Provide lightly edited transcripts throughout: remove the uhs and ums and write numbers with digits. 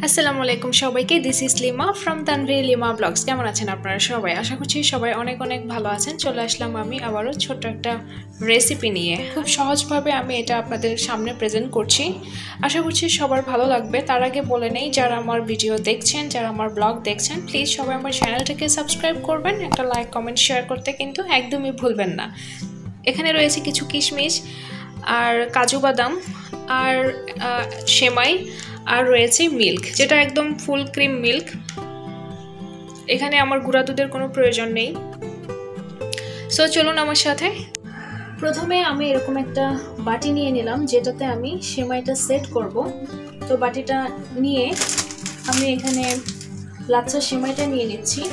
আসসালামু আলাইকুম সবাইকে। This is Lima from Tanvir Lima blogs. কেমন আছেন আপনারা সবাই? আশা করছি সবাই অনেক অনেক ভালো আছেন। চলে আসলাম আমি আবারও ছোট্ট একটা রেসিপি নিয়ে। খুব সহজভাবে আমি এটা আপনাদের সামনে প্রেজেন্ট করছি। আশা করছি সবার ভালো লাগবে। তার আগে বলে নেই, যারা আমার ভিডিও দেখছেন, যারা আমার ব্লগ দেখছেন, প্লিজ সবাই আমার চ্যানেলটাকে সাবস্ক্রাইব করবেন। একটা লাইক কমেন্ট শেয়ার করতে কিন্তু একদমই ভুলবেন না। এখানে রয়েছে কিছু কিশমিশ আর কাজু বাদাম আর সেমাই আর রয়েছে মিল্ক, যেটা একদম ফুল ক্রিম মিল্ক। এখানে আমার গুঁড়া দুধের কোনো প্রয়োজন নেই। সো চলুন আমার সাথে। প্রথমে আমি এরকম একটা বাটি নিয়ে নিলাম, যেটাতে আমি সেমাইটা সেট করব। তো বাটিটা নিয়ে আমি এখানে লাচ্ছা সেমাইটা নিয়ে নিচ্ছি।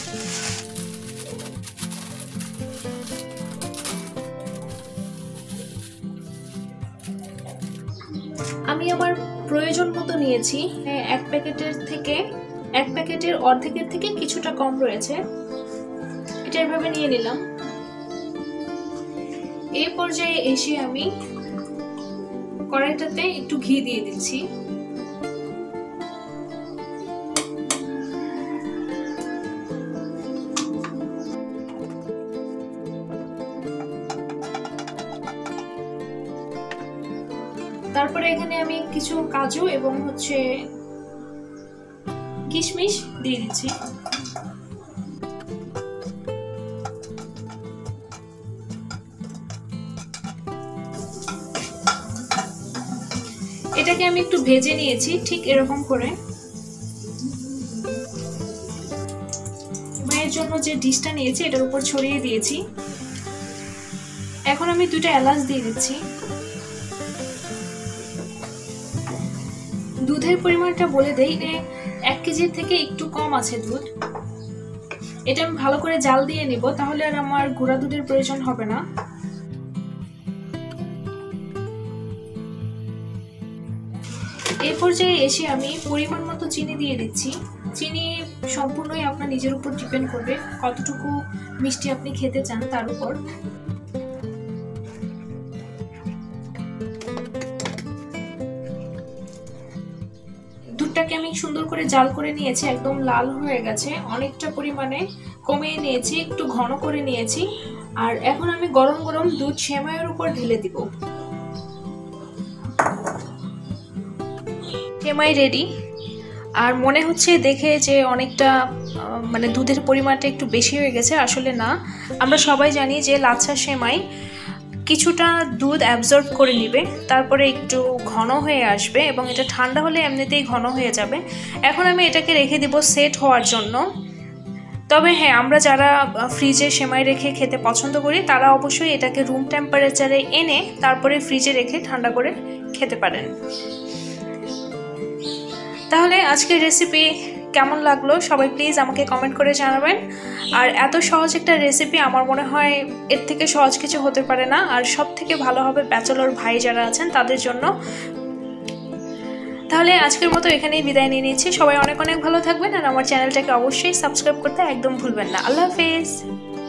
আমি আমার প্রয়োজন মতো নিয়েছি। এক প্যাকেটের অর্ধেকের থেকে কিছুটা কম রয়েছে, এটা এভাবে নিয়ে নিলাম। এই পর্যায়ে এসে আমি কড়াইটাতে একটু ঘি দিয়ে দিচ্ছি। তারপরে এখানে আমি কিছু কাজু এবং কিশমিশ দিয়ে দিচ্ছি। এটাকে আমি একটু ভেজে নিয়েছি, ঠিক এরকম করে। মায়ের জন্য যে ডিশটা নিয়েছি এটার উপর ছড়িয়ে দিয়েছি। এখন আমি 2টা এলাচ দিয়ে দিচ্ছি। দুধের পরিমাণটা বলে দেই, 1 কেজির থেকে একটু কম আছে দুধ। এটা আমি ভালো করে জাল দিয়ে নিব, তাহলে আর আমার গুঁড়া দুধের প্রয়োজন হবে না। এই পর্যায়ে এসে আমি পরিমাণ মতো চিনি দিয়ে দিচ্ছি। চিনি সম্পূর্ণই আপনার নিজের উপর ডিপেন্ড করবে, কতটুকু মিষ্টি আপনি খেতে চান তার উপর। দুধটাকে আমি সুন্দর করে জাল করে নিয়েছি, একদম লাল হয়ে গেছে। অনেকটা পরিমাণে কমিয়ে নিয়েছি, একটু ঘন করে নিয়েছি। আর এখন আমি গরম গরম দুধ সেমাইয়ের উপর ঢেলে দিব। সেমাই রেডি। আর মনে হচ্ছে দেখে যে অনেকটা দুধের পরিমাণটা একটু বেশি হয়ে গেছে, আসলে না। আমরা সবাই জানি যে লাচ্ছা সেমাই কিছুটা দুধ অ্যাবজর্ব করে নেবে, তারপরে একটু ঘন হয়ে আসবে এবং এটা ঠান্ডা হলে এমনিতেই ঘন হয়ে যাবে। এখন আমি এটাকে রেখে দিব সেট হওয়ার জন্য। তবে হ্যাঁ, আমরা যারা ফ্রিজে সেমাই রেখে খেতে পছন্দ করি, তারা অবশ্যই এটাকে রুম টেম্পারেচারে এনে তারপরে ফ্রিজে রেখে ঠান্ডা করে খেতে পারেন। তাহলে আজকের রেসিপি কেমন লাগলো সবাই প্লিজ আমাকে কমেন্ট করে জানাবেন। আর এত সহজ একটা রেসিপি আমার মনে হয় এর থেকে সহজ কিছু হতে পারে না। আর সব থেকে ভালো হবে ব্যাচেলর ভাই যারা আছেন তাদের জন্য। তাহলে আজকের মতো এখানেই বিদায় নিয়ে নিচ্ছি। সবাই অনেক অনেক ভালো থাকবেন আর আমার চ্যানেলটাকে অবশ্যই সাবস্ক্রাইব করতে একদম ভুলবেন না। আল্লাহ হাফেজ।